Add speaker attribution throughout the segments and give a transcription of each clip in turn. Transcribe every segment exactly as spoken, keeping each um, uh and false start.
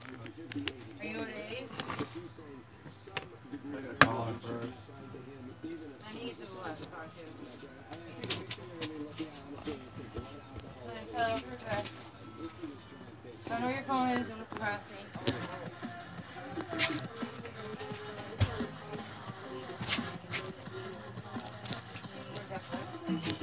Speaker 1: Are you what it is?
Speaker 2: I gotta call him first.
Speaker 1: I need to watch car too. I'm tell her for that. Don't know where your phone is, don't surprise me. Where's that phone?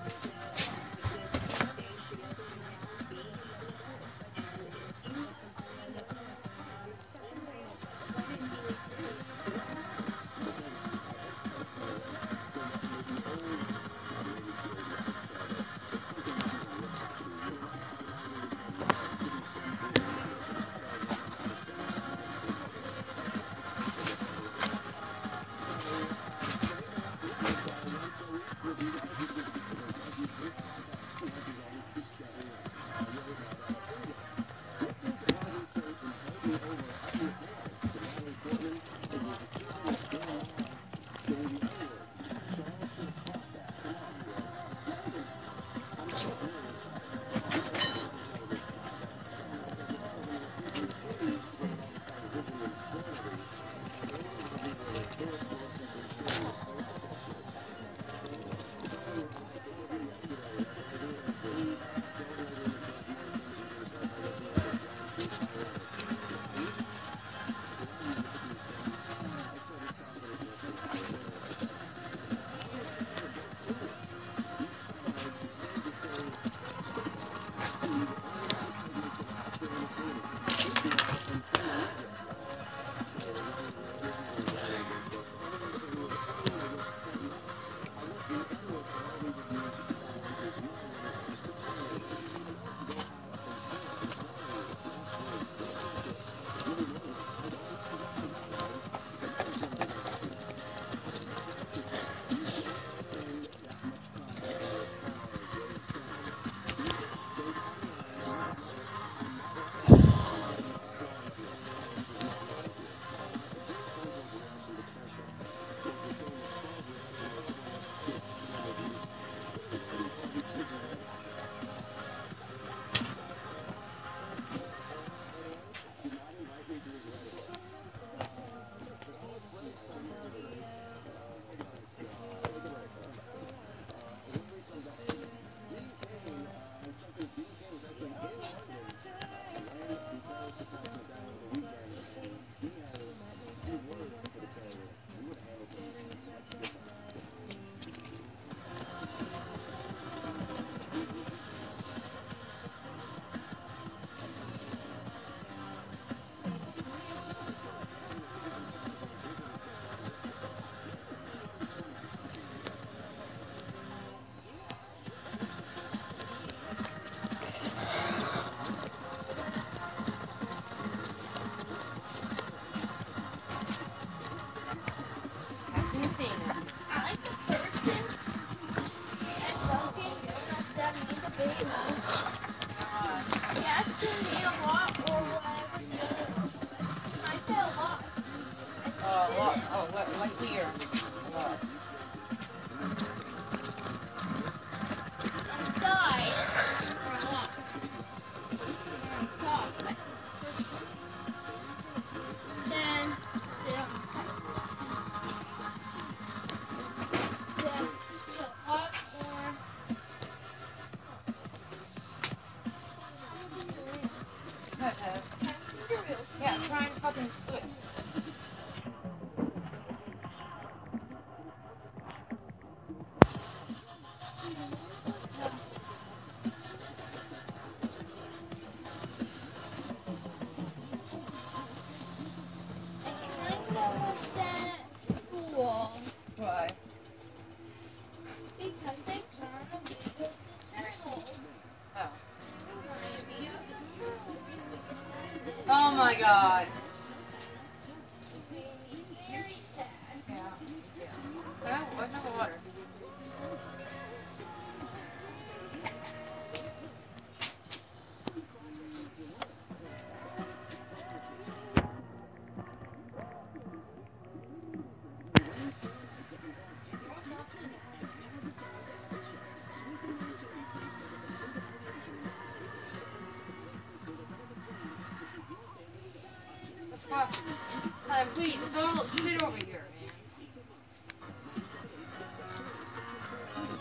Speaker 1: Yeah, try and fucking do it. Why? Oh. Oh my god. Yeah. Yeah. What's up with water? Tyler, please, it's all shit over here.